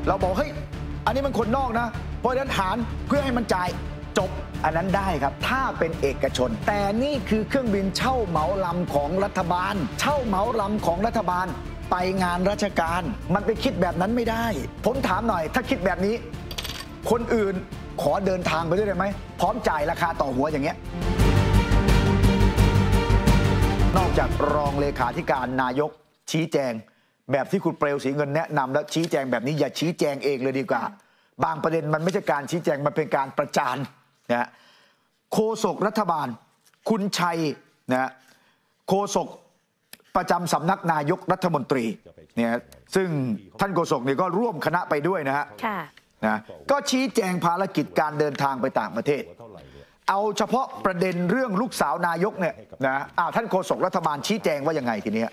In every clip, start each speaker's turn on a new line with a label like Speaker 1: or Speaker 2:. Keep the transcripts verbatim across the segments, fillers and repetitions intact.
Speaker 1: เราบอกเฮ้ยอันนี้มันคนนอกนะเพราะฉะนั้นหารเพื่อให้มันจ่ายจบอันนั้นได้ครับถ้าเป็นเอกชนแต่นี่คือเครื่องบินเช่าเหมาลำของรัฐบาลเช่าเหมาลำของรัฐบาลไปงานราชการมันไปคิดแบบนั้นไม่ได้ผมถามหน่อยถ้าคิดแบบนี้คนอื่นขอเดินทางไปด้วยได้ไหมพร้อมจ่ายราคาต่อหัวอย่างเงี้ยนอกจากรองเลขาธิการนายกชี้แจงแบบที่คุณเปลวศรีเงินแนะนำแล้วชี้แจงแบบนี้อย่าชี้แจงเองเลยดีกว่าบางประเด็นมันไม่ใช่การชี้แจงมันเป็นการประจานนะโฆษกรัฐบาลคุณชัยนะโฆษกประจำสำนักนายกรัฐมนตรีเนี่ยซึ่งท่านโฆษกเนี่ยก็ร่วมคณะไปด้วยนะฮะนะก็ชี้แจงภารกิจการเดินทางไปต่างประเทศเอาเฉพาะประเด็นเรื่องลูกสาวนายกเนี่ยนะอ่าท่านโฆษกรัฐบาลชี้แจงว่ายังไงทีนี้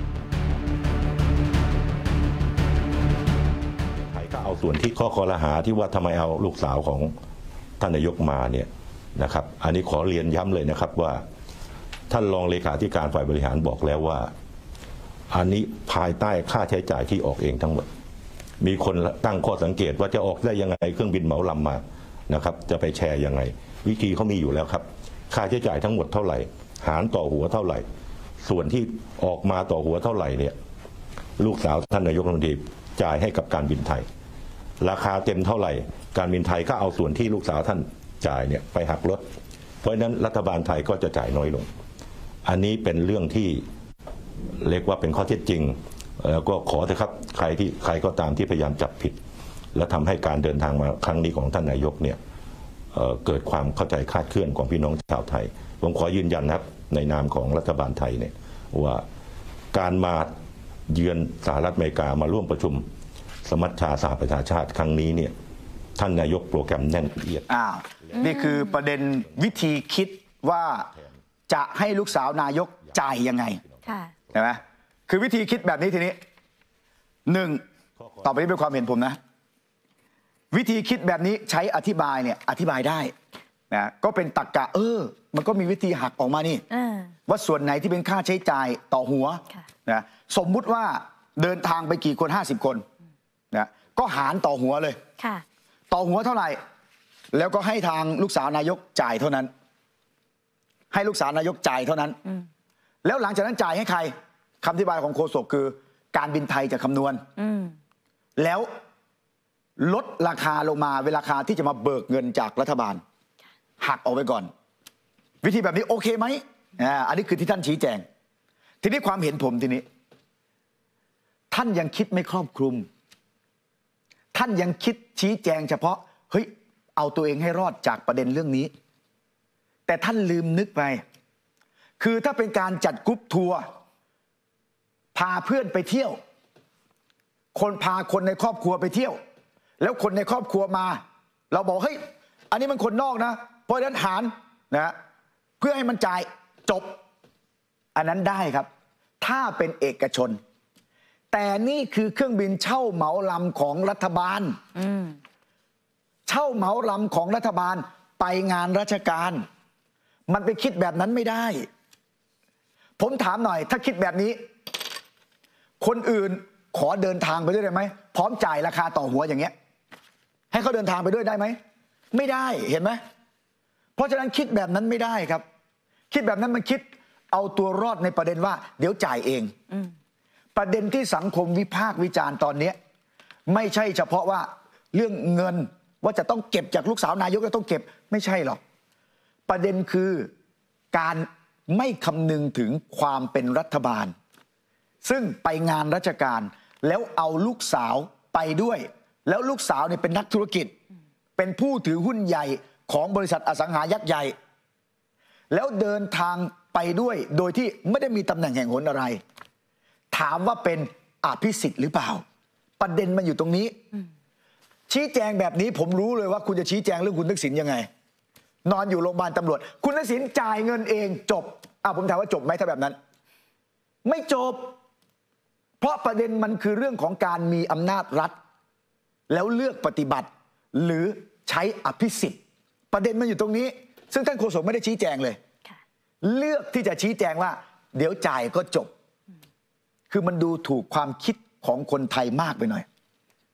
Speaker 2: ไทยก็เอาส่วนที่ข้อคอรหาที่ว่าทำไมเอาลูกสาวของท่านนายกมาเนี่ยนะครับอันนี้ขอเรียนย้ำเลยนะครับว่าท่านรองเลขาธิการฝ่ายบริหารบอกแล้วว่าอันนี้ภายใต้ค่าใช้จ่ายที่ออกเองทั้งหมดมีคนตั้งข้อสังเกตว่าจะออกได้ยังไงเครื่องบินเหมาลำมานะครับจะไปแชร์ยังไงวิธีเขามีอยู่แล้วครับค่าใช้จ่ายทั้งหมดเท่าไหร่หารต่อหัวเท่าไหร่ส่วนที่ออกมาต่อหัวเท่าไหร่เนี่ยลูกสาวท่านนายกรัฐมนตรีจ่ายให้กับการบินไทยราคาเต็มเท่าไหร่การบินไทยก็เอาส่วนที่ลูกสาวท่านจ่ายเนี่ยไปหักลดเพราะฉะนั้นรัฐบาลไทยก็จะจ่ายน้อยลงอันนี้เป็นเรื่องที่เรียกว่าเป็นข้อเท็จจริงแล้วก็ขอเถอะครับใครที่ใครก็ตามที่พยายามจับผิดและทำให้การเดินทางมาครั้งนี้ของท่านนายกเนี่ย เอ่อ เกิดความเข้าใจคลาดเคลื่อนของพี่น้องชาวไทยผมขอยืนยันนะครับในนามของรัฐบาลไทยเนี่ยว่าการมาเยือนสหรัฐอเมริกามาร่วมประชุมสมัชชาสหประชาชาติครั้งนี้เนี่ยท่านนายกโปรแกรมแน่นละเอียด
Speaker 1: อ้าวนี่คือประเด็นวิธีคิดว่าจะให้ลูกสาวนายกจ่ายยังไงใช่ไหมคือวิธีคิดแบบนี้ทีนี้หนึ่งต่อไปนี้เป็นความเห็นผมนะวิธีคิดแบบนี้ใช้อธิบายเนี่ยอธิบายได้นะก็เป็นตรรกะเออมันก็มีวิธีหักออกมานี่ว่าส่วนไหนที่เป็นค่าใช้จ่ายต่อหัวนะสมมุติว่าเดินทางไปกี่คนห้าสิบคนนะก็หารต่อหัวเลยต่อหัวเท่าไหร่แล้วก็ให้ทางลูกสาวนายกจ่ายเท่านั้นให้ลูกสาวนายกจ่ายเท่านั้นแล้วหลังจากนั้นจ่ายให้ใครคำอธิบายของโฆษกคือการบินไทยจะคำนวณแล้วลดราคาลงมาเวลาราคาที่จะมาเบิกเงินจากรัฐบาลหักออกไปก่อนวิธีแบบนี้โอเคไหมอ่าอันนี้คือที่ท่านชี้แจงทีนี้ความเห็นผมทีนี้ท่านยังคิดไม่ครอบคลุมท่านยังคิดชี้แจงเฉพาะเฮ้ยเอาตัวเองให้รอดจากประเด็นเรื่องนี้แต่ท่านลืมนึกไปคือถ้าเป็นการจัดกรุ๊ปทัวร์พาเพื่อนไปเที่ยวคนพาคนในครอบครัวไปเที่ยวแล้วคนในครอบครัวมาเราบอกเฮ้ยอันนี้มันคนนอกนะเพราะฉะนั้นหารนะเพื่อให้มันจ่ายจบอันนั้นได้ครับถ้าเป็นเอกชนแต่นี่คือเครื่องบินเช่าเหมาลำของรัฐบาลเช่าเหมาลำของรัฐบาลไปงานราชการมันไปคิดแบบนั้นไม่ได้ผมถามหน่อยถ้าคิดแบบนี้คนอื่นขอเดินทางไปด้วยได้ไหมพร้อมจ่ายราคาต่อหัวอย่างเงี้ยให้เขาเดินทางไปด้วยได้ไหมไม่ได้เห็นไหมเพราะฉะนั้นคิดแบบนั้นไม่ได้ครับคิดแบบนั้นมันคิดเอาตัวรอดในประเด็นว่าเดี๋ยวจ่ายเองประเด็นที่สังคมวิพากษ์วิจารณ์ตอนนี้ไม่ใช่เฉพาะว่าเรื่องเงินว่าจะต้องเก็บจากลูกสาวนายกจะต้องเก็บไม่ใช่หรอกประเด็นคือการไม่คำนึงถึงความเป็นรัฐบาลซึ่งไปงานราชการแล้วเอาลูกสาวไปด้วยแล้วลูกสาวเนี่ยเป็นนักธุรกิจเป็นผู้ถือหุ้นใหญ่ของบริษัทอสังหายักษ์ใหญ่แล้วเดินทางไปด้วยโดยที่ไม่ได้มีตำแหน่งแห่งหนอะไรถามว่าเป็นอภิสิทธิ์หรือเปล่าประเด็นมันอยู่ตรงนี้ชี้แจงแบบนี้ผมรู้เลยว่าคุณจะชี้แจงเรื่องคุณทักษิณยังไงนอนอยู่โรงพยาบาลตำรวจคุณทักษิณจ่ายเงินเองจบอ่ะผมถามว่าจบไหมถ้าแบบนั้นไม่จบเพราะประเด็นมันคือเรื่องของการมีอำนาจรัฐแล้วเลือกปฏิบัติหรือใช้อภิสิทธิ์ประเด็นมันอยู่ตรงนี้ซึ่งท่านโฆษกไม่ได้ชี้แจงเลยเลือกที่จะชี้แจงว่าเดี๋ยวจ่ายก็จบคือมันดูถูกความคิดของคนไทยมากไปหน่อย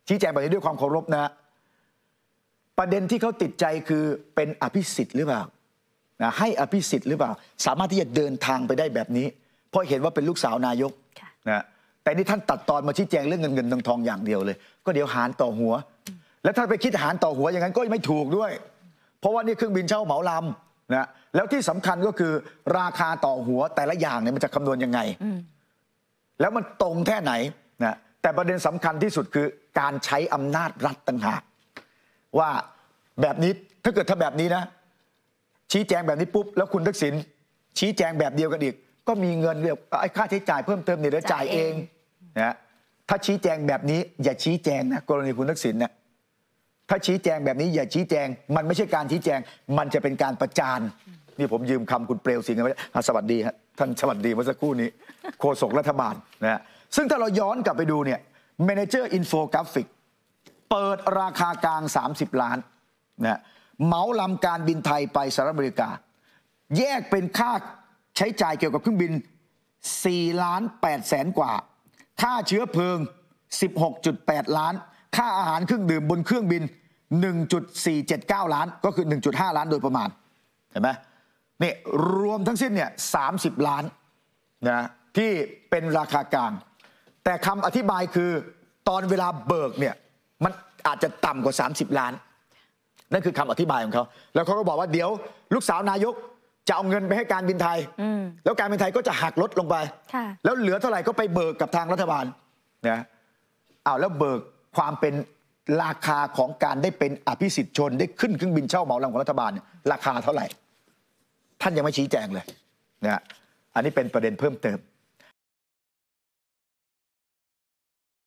Speaker 1: ชี้แจงแบบนี้ด้วยความเคารพนะประเด็นที่เขาติดใจคือเป็นอภิสิทธิ์หรือเปล่านะให้อภิสิทธิ์หรือเปล่าสามารถที่จะเดินทางไปได้แบบนี้เพราะเห็นว่าเป็นลูกสาวนายกนะแต่นี่ท่านตัดตอนมาชี้แจงเรื่องเงินเงินทองทองอย่างเดียวเลยก็เดี๋ยวหารต่อหัวแล้วถ้าไปคิดหารต่อหัวอย่างนั้นก็ไม่ถูกด้วยเพราะว่านี่เครื่องบินเช่าเหมาลำนะแล้วที่สำคัญก็คือราคาต่อหัวแต่ละอย่างเนี่ยมันจะคำนวณยังไงแล้วมันตรงแค่ไหนนะแต่ประเด็นสำคัญที่สุดคือการใช้อำนาจรัฐต่างหากว่าแบบนี้ถ้าเกิดถ้าแบบนี้นะชี้แจงแบบนี้ปุ๊บแล้วคุณทักษิณชี้แจงแบบเดียวกันอีกก็มีเงินเรียกไอ้ค่าใช้จ่ายเพิ่มเติมเนี่ยเดี๋ยวจ่ายเองนะถ้าชี้แจงแบบนี้อย่าชี้แจงนะกรณีคุณทักษิณเนี่ยถ้าชี้แจงแบบนี้อย่าชี้แจงมันไม่ใช่การชี้แจงมันจะเป็นการประจานนี่ผมยืมคำคุณเปลวสิงห์ไว้สวัสดีฮะท่านสวัสดีเมื่อสักครู่นี้โฆษกรัฐบาลนะฮะซึ่งถ้าเราย้อนกลับไปดูเนี่ย Manager Infographic เปิดราคากลางสามสิบล้านนะเหมาลำการบินไทยไปสหรัฐอเมริกาแยกเป็นค่าใช้จ่ายเกี่ยวกับเครื่องบินสี่ล้านแปดแสนกว่าค่าเชื้อเพลิง สิบหกจุดแปด ล้านค่าอาหารเครื่องดื่มบนเครื่องบิน หนึ่งจุดสี่เจ็ดเก้า ล้านก็คือ หนึ่งจุดห้า ล้านโดยประมาณเห็นไหมนี่รวมทั้งสิ้นเนี่ยสามสิบล้านนะที่เป็นราคากลางแต่คำอธิบายคือตอนเวลาเบิกเนี่ยมันอาจจะต่ำกว่าสามสิบล้านนั่นคือคำอธิบายของเขาแล้วเขาก็บอกว่าเดี๋ยวลูกสาวนายกจะเอาเงินไปให้การบินไทยแล้วการบินไทยก็จะหักลดลงไปแล้วเหลือเท่าไหร่ก็ไปเบิกกับทางรัฐบาลนะเอาแล้วเบิกความเป็นราคาของการได้เป็นอภิสิทธิ์ชนได้ขึ้นเครื่องบินเช่าเหมาลำของรัฐบาลเนี่ยราคาเท่าไหร่ท่านยังไม่ชี้แจงเลยนะอันนี้เป็นประเด็นเพิ่มเติม